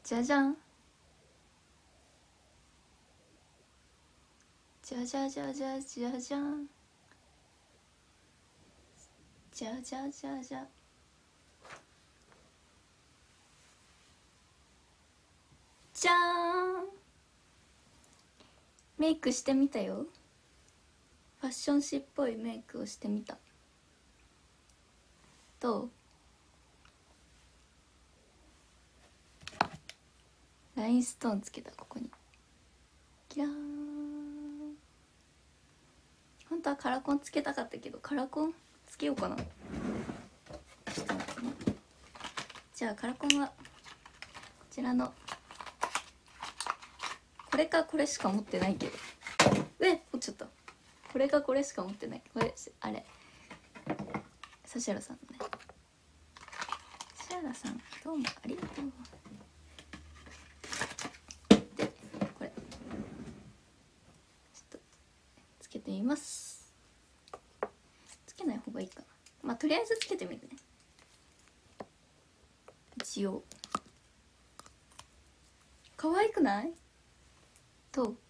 じゃじゃん、じゃじゃじゃじゃじゃじゃん、じゃじゃじゃじゃ、じゃーん。メイクしてみたよ。ファッション誌っぽいメイクをしてみた。どう？ラインストーンつけた、ここに。キラーン。本当はカラコンつけたかったけど、カラコンつけようかな。ちょっと待ってね。じゃあカラコンはこちらの、これかこれしか持ってないけど、落ちちゃった。これかこれしか持ってない。これあれ指原さんのね。指原さんどうもありがとう。でこれちょっとつけてみます。つけない方がいいかな。まあとりあえずつけてみるね。一応可愛くない？どう？ちょっと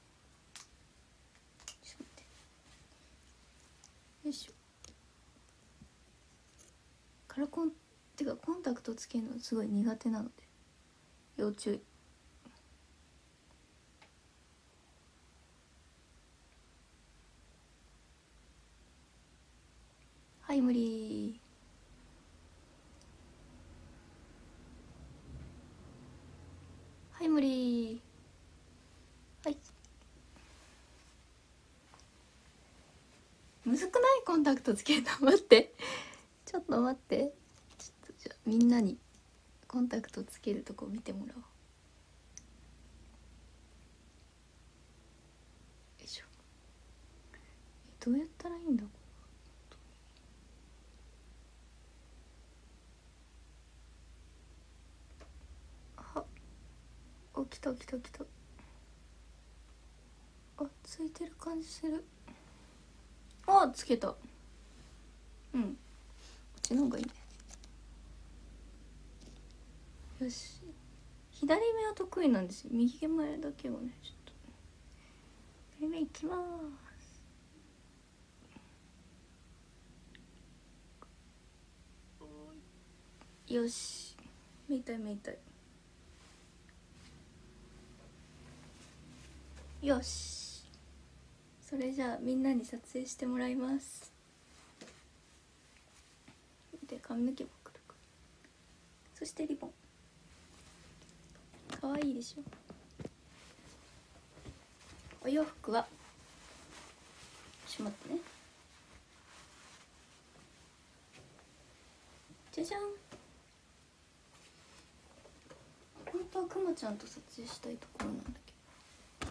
待って。よいしょ。カラコンってかコンタクトつけるのすごい苦手なので要注意。はい無理。はい無理。はい。むずくない？コンタクトつけるの。待ってちょっと待って。ちょっとじゃあみんなにコンタクトつけるとこ見てもらおう。よいしょ。どうやったらいいんだ。あ、来た来た来た。あ、ついてる感じする。あ、つけた。うん、こっちの方がいいね。よし。左目は得意なんですよ。右目だけをね、ちょっと左目いきます。よし、目痛い目痛い。よし、それじゃあみんなに撮影してもらいます。で髪の毛もくるくる、そしてリボンかわいいでしょ。お洋服はしまってね。じゃじゃん。本当はくまちゃんと撮影したいところなんだけど、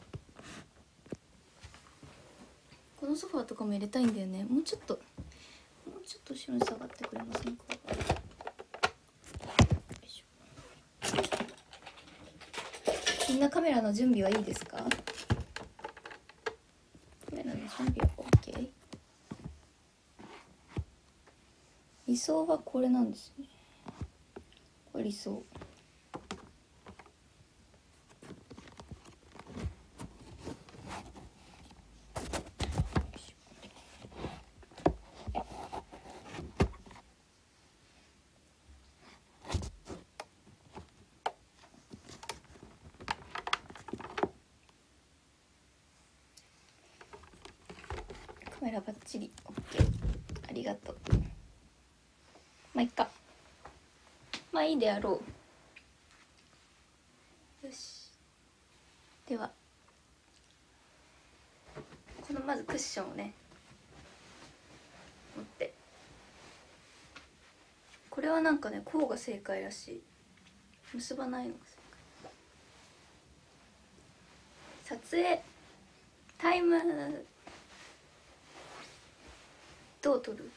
このソファーとかも入れたいんだよね。もうちょっと後ろに下がってくれませんか。みんなカメラの準備はいいですか？カメラの準備は OK。 理想はこれなんですね。これ理想。カメラバッチリ OK、 ありがとう。まあいっか、まあいいであろう。よし、ではこのまずクッションをね持って、これはなんかねこうが正解らしい。結ばないのが正解。撮影タイムどう撮る？く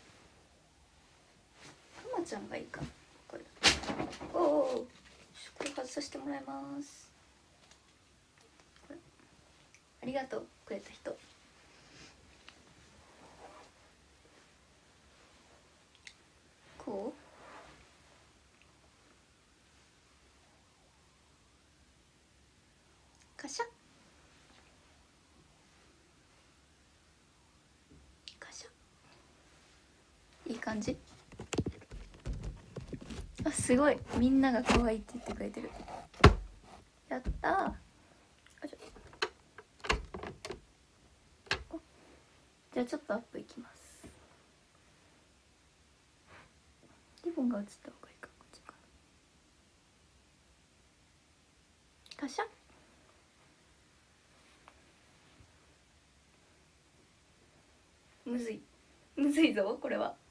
まちゃんがいいかな。これおお、これ外させてもらいます。これありがとうくれた人。こカシャカシャ、いい感じ。あ、すごい、みんなが可愛いって言ってくれてる。やったー。じゃあちょっとアップいきます。リボンが映った方がいいか、こっちか。カシャ。むずい、むずいぞこれは。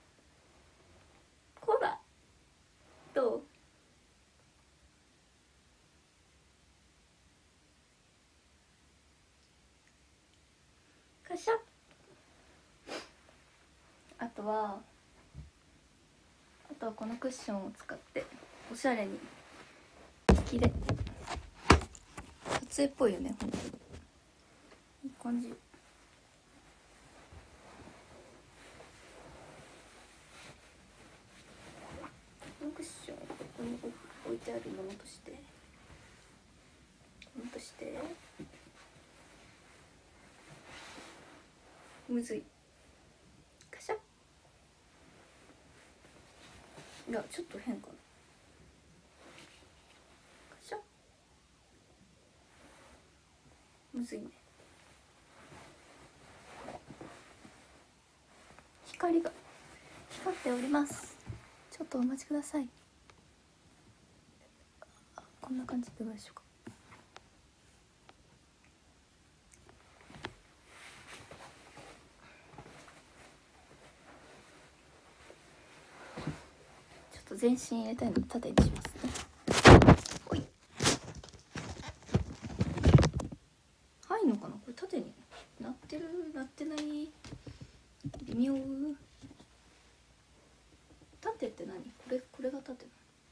こうだ。どう？カシャ。あとはこのクッションを使っておしゃれに引きで撮影っぽいよね、ほんとにいい感じ。このクッションをここに置いてあるものとしてむずい。カシャ。いやちょっと変かな。カシャ。むずいね。光が光っております。ちょっとお待ちください。こんな感じでどうでしょうか。ちょっと全身入れたいので縦にしますね。おい、入んのかなこれ。縦になってるなってない、微妙。縦って何？これが縦な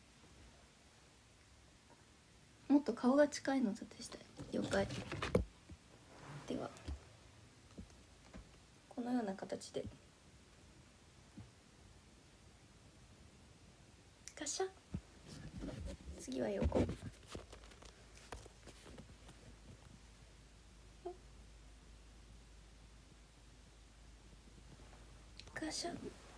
の？もっと顔が近いの縦したい。了解。ではこのような形でカシャ。次は横。カシャ。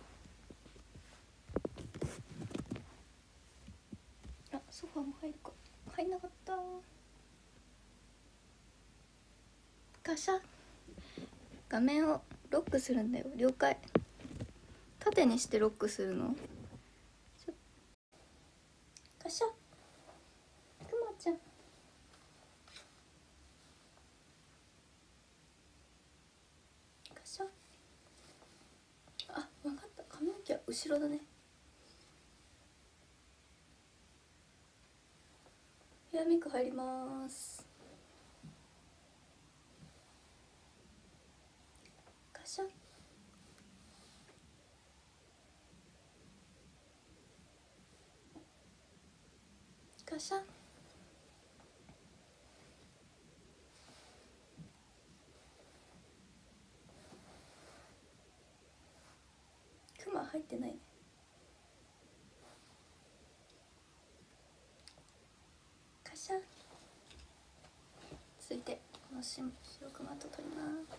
あ、ソファーも入るか。入んなかった。カシャ。画面をロックするんだよ。了解。縦にしてロックするの。カシャ。くまちゃん。カシャ。あ、分かった。髪の毛は後ろだね。ヘアメイク入ります。カシャ。カシャ。クマ入ってないね。カシャ。続いてこの白クマと取ります。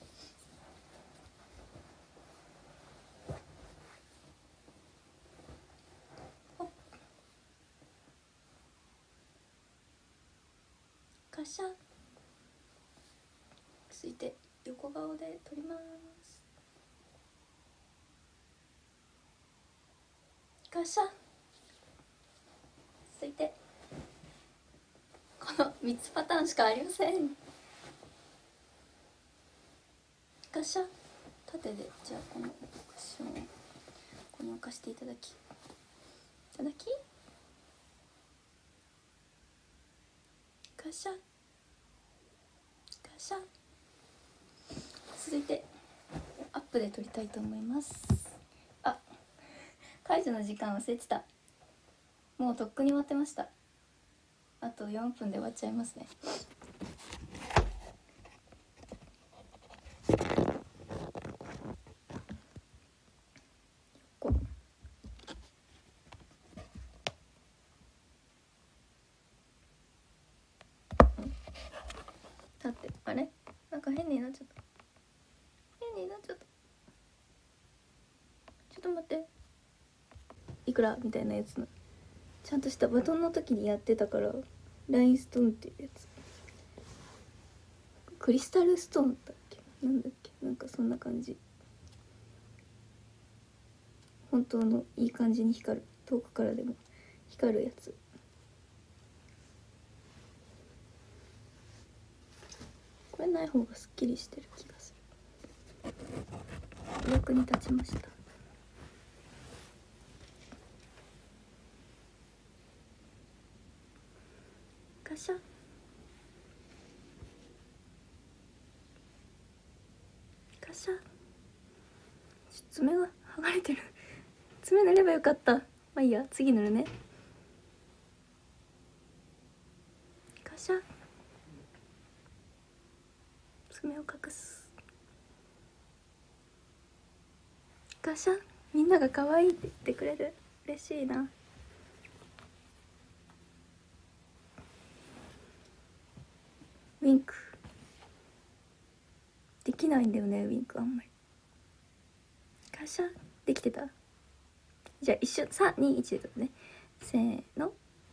カシャ。続いて横顔で取ります。カシャ。続いてこの3つパターンしかありません。カシャ。縦でじゃあこのクッションをここに置かせていただきカシャ。カシャ。続いてアップで撮りたいと思います。あ、解除の時間忘れてた。もうとっくに終わってました。あと4分で終わっちゃいますね。 か変になっちゃった、変になっちゃった。ちょっと待って、いくらみたいなやつのちゃんとしたバトンの時にやってたから、ラインストーンっていうやつ、クリスタルストーンだっけ、なんだっけ、なんかそんな感じ。本当のいい感じに光る、遠くからでも光るやつ。これない方がすっきりしてる気がする。役に立ちました。ガシャガシャ。爪が剥がれてる。爪塗ればよかった。まあいいや、次塗るね。ガシャ。爪を隠す。ガシャ。みんなが可愛いって言ってくれる。嬉しいな。ウィンクできないんだよね、ウィンクあんまり。ガシャ。できてた。じゃあ一緒、3、2、1でとね。せーの。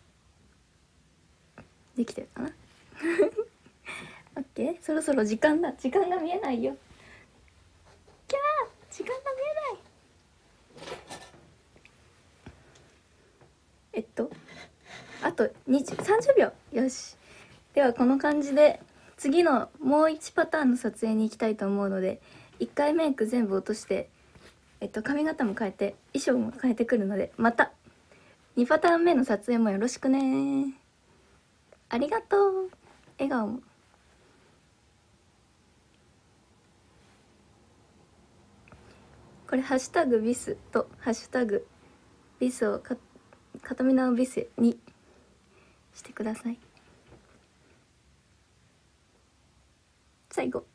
できてるかな。オッケー。そろそろ時間だ。時間が見えないよ。キャー、時間が見えない。あと30秒。よし。ではこの感じで次のもう1パターンの撮影に行きたいと思うので、1回メイク全部落として、髪型も変えて衣装も変えてくるので、また2パターン目の撮影もよろしくね。ありがとう。笑顔も。これハッシュタグビスとハッシュタグビスを片目のビスにしてください。最後。